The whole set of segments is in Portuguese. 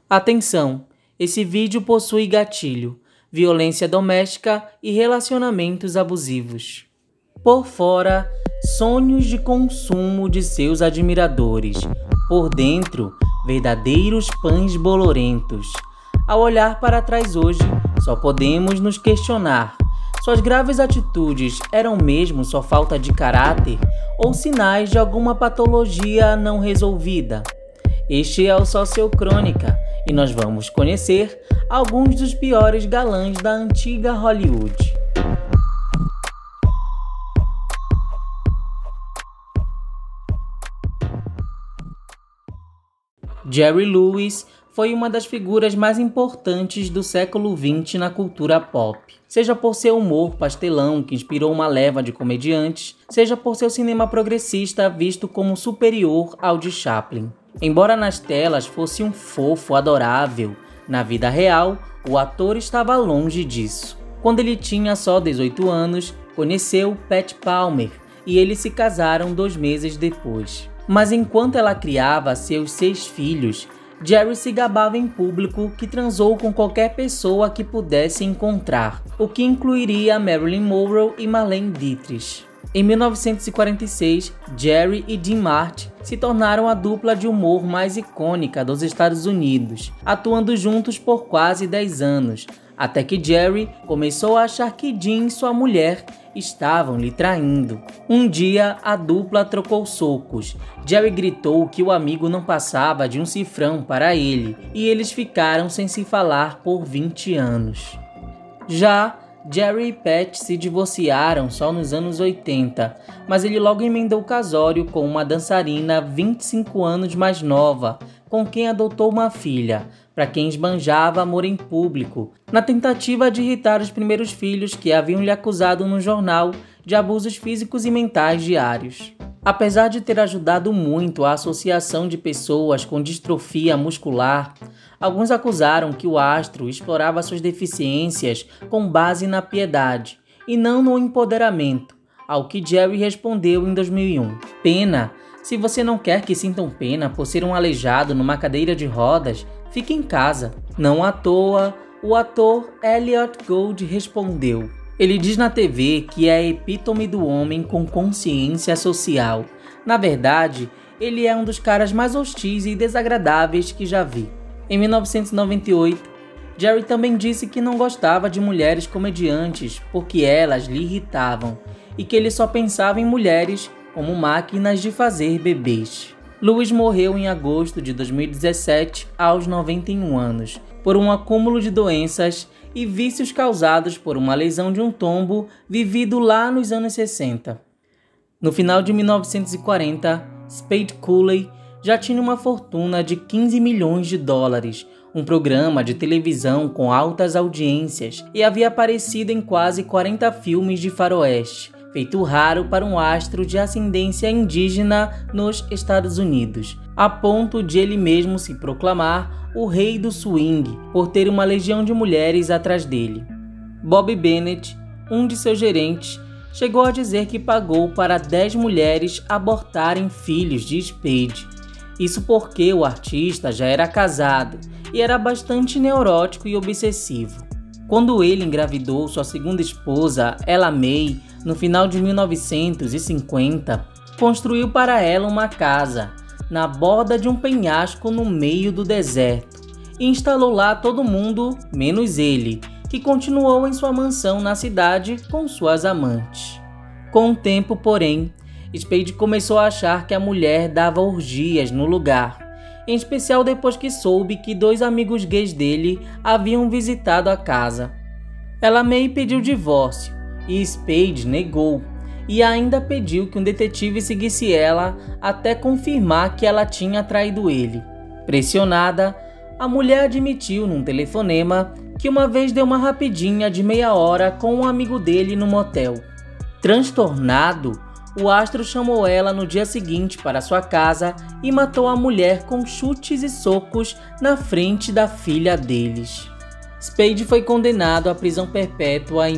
Atenção! Esse vídeo possui gatilho, violência doméstica e relacionamentos abusivos. Por fora, sonhos de consumo de seus admiradores. Por dentro, verdadeiros pães bolorentos. Ao olhar para trás hoje, só podemos nos questionar. Suas graves atitudes eram mesmo só falta de caráter ou sinais de alguma patologia não resolvida? Este é o Sociocrônica e nós vamos conhecer alguns dos piores galãs da antiga Hollywood. Jerry Lewis foi uma das figuras mais importantes do século XX na cultura pop. Seja por seu humor pastelão que inspirou uma leva de comediantes, seja por seu cinema progressista visto como superior ao de Chaplin. Embora nas telas fosse um fofo adorável, na vida real, o ator estava longe disso. Quando ele tinha só 18 anos, conheceu Pat Palmer e eles se casaram 2 meses depois. Mas enquanto ela criava seus 6 filhos, Jerry se gabava em público que transou com qualquer pessoa que pudesse encontrar, o que incluiria Marilyn Monroe e Marlene Dietrich. Em 1946, Jerry e Dean Martin se tornaram a dupla de humor mais icônica dos Estados Unidos, atuando juntos por quase 10 anos, até que Jerry começou a achar que Dean e sua mulher estavam lhe traindo. Um dia, a dupla trocou socos. Jerry gritou que o amigo não passava de um cifrão para ele, e eles ficaram sem se falar por 20 anos. Já Jerry e Pat se divorciaram só nos anos 80, mas ele logo emendou o casório com uma dançarina 25 anos mais nova, com quem adotou uma filha, para quem esbanjava amor em público, na tentativa de irritar os primeiros filhos que haviam lhe acusado no jornal de abusos físicos e mentais diários. Apesar de ter ajudado muito a associação de pessoas com distrofia muscular, alguns acusaram que o astro explorava suas deficiências com base na piedade e não no empoderamento, ao que Jerry respondeu em 2001. Pena, se você não quer que sintam pena por ser um aleijado numa cadeira de rodas, fique em casa. Não à toa, o ator Elliot Gould respondeu. Ele diz na TV que é a epítome do homem com consciência social. Na verdade, ele é um dos caras mais hostis e desagradáveis que já vi. Em 1998, Jerry também disse que não gostava de mulheres comediantes porque elas lhe irritavam e que ele só pensava em mulheres como máquinas de fazer bebês. Lewis morreu em agosto de 2017, aos 91 anos, por um acúmulo de doenças e vícios causados por uma lesão de um tombo vivido lá nos anos 60. No final de 1940, Spade Cooley já tinha uma fortuna de 15 milhões de dólares, um programa de televisão com altas audiências e havia aparecido em quase 40 filmes de faroeste, feito raro para um astro de ascendência indígena nos Estados Unidos, a ponto de ele mesmo se proclamar o rei do swing por ter uma legião de mulheres atrás dele. Bob Bennett, um de seus gerentes, chegou a dizer que pagou para 10 mulheres abortarem filhos de Spade. Isso porque o artista já era casado e era bastante neurótico e obsessivo. Quando ele engravidou sua segunda esposa, Ella May, no final de 1950, construiu para ela uma casa na borda de um penhasco no meio do deserto e instalou lá todo mundo, menos ele, que continuou em sua mansão na cidade com suas amantes. Com o tempo, porém, Spade começou a achar que a mulher dava orgias no lugar, em especial depois que soube que 2 amigos gays dele haviam visitado a casa. Ella May pediu divórcio e Spade negou, e ainda pediu que um detetive seguisse ela até confirmar que ela tinha traído ele. Pressionada, a mulher admitiu num telefonema que uma vez deu uma rapidinha de meia hora com um amigo dele no motel. Transtornado, o astro chamou ela no dia seguinte para sua casa e matou a mulher com chutes e socos na frente da filha deles. Spade foi condenado à prisão perpétua em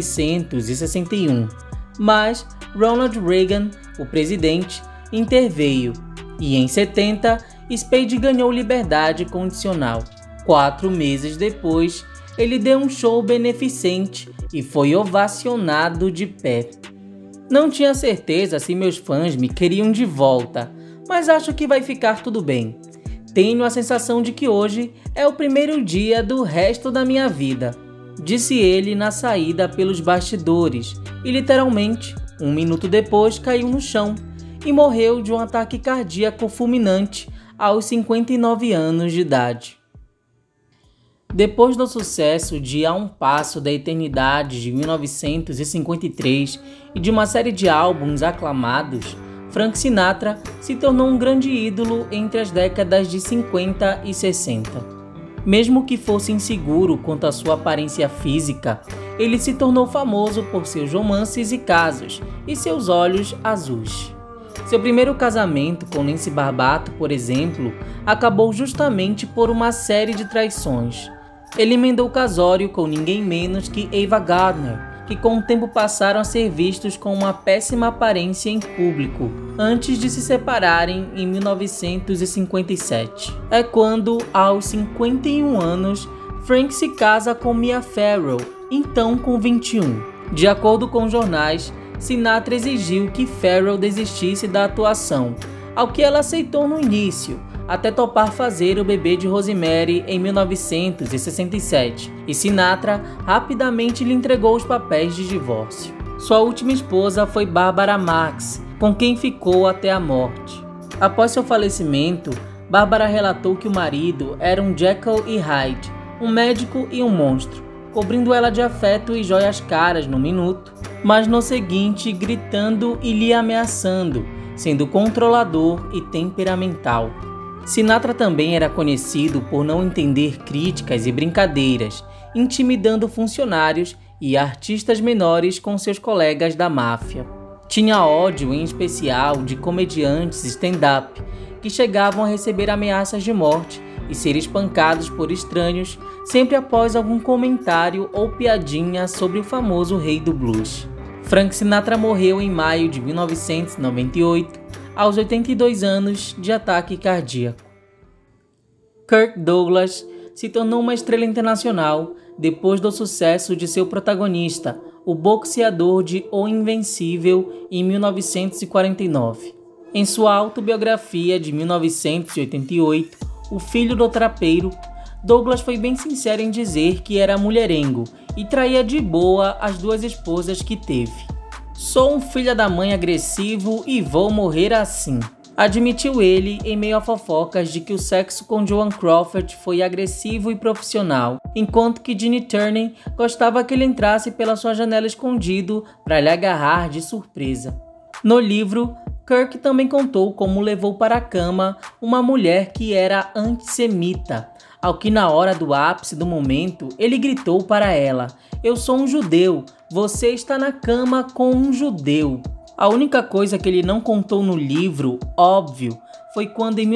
1961, mas Ronald Reagan, o presidente, interveio e em 70 Spade ganhou liberdade condicional. 4 meses depois, ele deu um show beneficente e foi ovacionado de pé. Não tinha certeza se meus fãs me queriam de volta, mas acho que vai ficar tudo bem. Tenho a sensação de que hoje é o primeiro dia do resto da minha vida, disse ele na saída pelos bastidores e literalmente, 1 minuto depois caiu no chão e morreu de um ataque cardíaco fulminante aos 59 anos de idade. Depois do sucesso de A Um Passo da Eternidade de 1953 e de uma série de álbuns aclamados, Frank Sinatra se tornou um grande ídolo entre as décadas de 50 e 60. Mesmo que fosse inseguro quanto à sua aparência física, ele se tornou famoso por seus romances e casos e seus olhos azuis. Seu primeiro casamento com Nancy Barbato, por exemplo, acabou justamente por uma série de traições. Ele emendou o casório com ninguém menos que Ava Gardner, que com o tempo passaram a ser vistos com uma péssima aparência em público, antes de se separarem em 1957. É quando, aos 51 anos, Frank se casa com Mia Farrow, então com 21. De acordo com jornais, Sinatra exigiu que Farrow desistisse da atuação, ao que ela aceitou no início, até topar fazer O Bebê de Rosemary em 1967, e Sinatra rapidamente lhe entregou os papéis de divórcio. Sua última esposa foi Barbara Marx, com quem ficou até a morte. Após seu falecimento, Barbara relatou que o marido era um Jekyll e Hyde, um médico e um monstro, cobrindo ela de afeto e joias caras no minuto, mas no seguinte gritando e lhe ameaçando, sendo controlador e temperamental. Sinatra também era conhecido por não entender críticas e brincadeiras, intimidando funcionários e artistas menores com seus colegas da máfia. Tinha ódio, em especial, de comediantes stand-up, que chegavam a receber ameaças de morte e ser espancados por estranhos sempre após algum comentário ou piadinha sobre o famoso rei do blues. Frank Sinatra morreu em maio de 1998, aos 82 anos de ataque cardíaco. Kirk Douglas se tornou uma estrela internacional depois do sucesso de seu protagonista, o boxeador de O Invencível, em 1949. Em sua autobiografia de 1988, O Filho do Trapeiro, Douglas foi bem sincero em dizer que era mulherengo e traía de boa as 2 esposas que teve. "Sou um filho da mãe agressivo e vou morrer assim", admitiu ele em meio a fofocas de que o sexo com Joan Crawford foi agressivo e profissional, enquanto que Tina Turner gostava que ele entrasse pela sua janela escondido para lhe agarrar de surpresa. No livro, Kirk também contou como levou para a cama uma mulher que era antissemita, ao que na hora do ápice do momento ele gritou para ela: "Eu sou um judeu, você está na cama com um judeu". A única coisa que ele não contou no livro, óbvio, foi quando em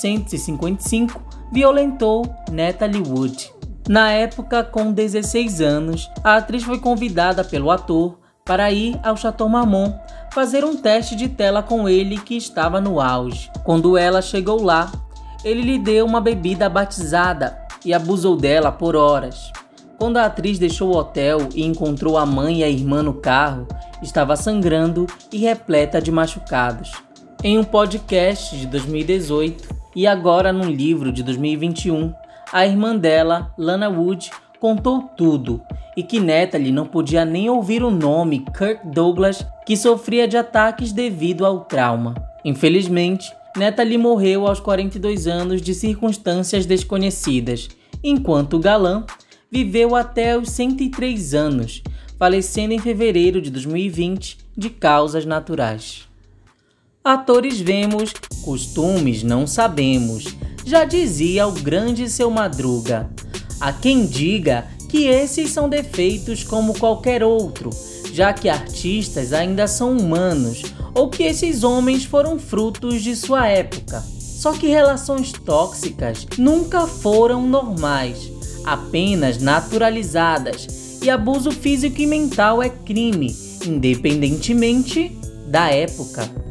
1955 violentou Natalie Wood. Na época, com 16 anos, a atriz foi convidada pelo ator para ir ao Chateau Marmont fazer um teste de tela com ele que estava no auge. Quando ela chegou lá, ele lhe deu uma bebida batizada e abusou dela por horas. Quando a atriz deixou o hotel e encontrou a mãe e a irmã no carro, estava sangrando e repleta de machucados. Em um podcast de 2018 e agora num livro de 2021, a irmã dela, Lana Wood, contou tudo e que Natalie não podia nem ouvir o nome Kirk Douglas, que sofria de ataques devido ao trauma. Infelizmente, Natalie morreu aos 42 anos de circunstâncias desconhecidas, enquanto o galã viveu até os 103 anos, falecendo em fevereiro de 2020 de causas naturais. Atores vemos, costumes não sabemos, já dizia o grande Seu Madruga. Há quem diga que esses são defeitos como qualquer outro, já que artistas ainda são humanos, ou que esses homens foram frutos de sua época. Só que relações tóxicas nunca foram normais, apenas naturalizadas, e abuso físico e mental é crime, independentemente da época.